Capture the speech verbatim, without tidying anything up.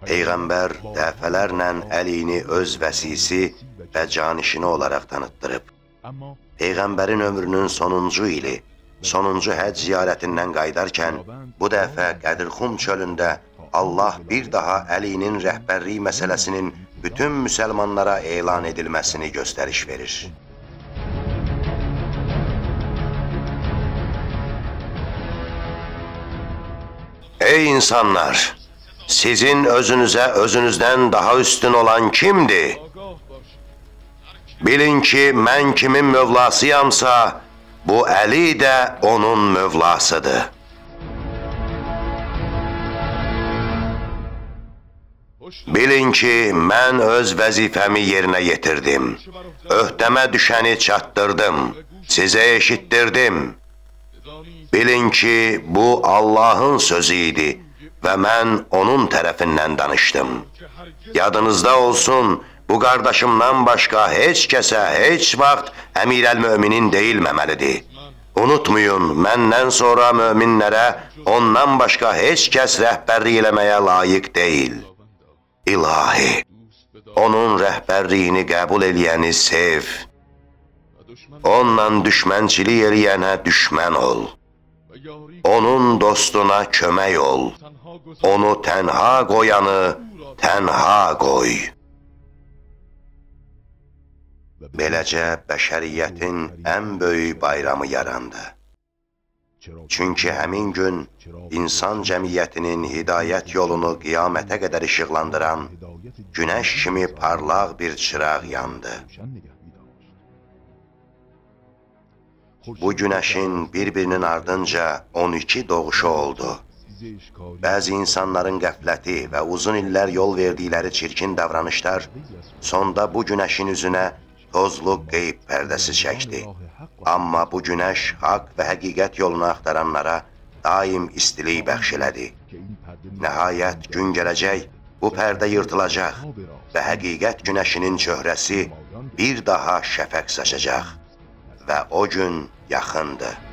Peyğəmbər dəfələrlə Əlini öz vəsisi və canişini olaraq tanıtdırıb. Peyğəmbərin ömrünün sonuncu ili, sonuncu həcc ziyarətindən qaydarkən, bu dəfə Qədirxum çölündə Allah bir daha Əlinin rəhbərlik məsələsinin bütün müsəlmanlara elan edilməsini göstəriş verir. Ey insanlar! Sizin özünüzə özünüzdən daha üstün olan kimdir? Bilin ki, mən kimin mövlasıyamsa, bu Əli də onun mövlasıdır. Bilin ki, mən öz vəzifəmi yerinə yetirdim. Öhdəmə düşəni çatdırdım, sizə eşitdirdim. Bilin ki, bu Allahın sözü idi və mən onun tərəfindən danışdım. Yadınızda olsun, bu qardaşımdan başqa heç kəsə, heç vaxt Əmirəl-Möminin deyilməməlidir. Unutmayın, məndən sonra möminlərə ondan başqa heç kəs rəhbərlik eləməyə layiq deyil. İlahi, onun rəhbərliyini qəbul eləyəni sev. Onunla düşmənçilik eləyənə düşmən ol. Onun dostuna kömək ol. Onu tənha qoyanı tənha qoy. Beləcə, bəşəriyyətin ən böyük bayramı yarandı. Çünki həmin gün insan cəmiyyətinin hidayət yolunu qiyamətə qədər işıqlandıran günəş kimi parlaq bir çıraq yandı. Bu günəşin bir-birinin ardınca on iki doğuşu oldu. Bəzi insanların qəfləti və uzun illər yol verdikləri çirkin davranışlar sonda bu günəşin üzünə tozlu qeyb pərdəsi çəkdi. Amma bu günəş haqq və həqiqət yolunu axtaranlara daim istilik bəxş elədi. Nəhayət gün gələcək, bu pərdə yırtılacaq və həqiqət günəşinin çöhrəsi bir daha şəfəq saçacaq və o gün yaxındır.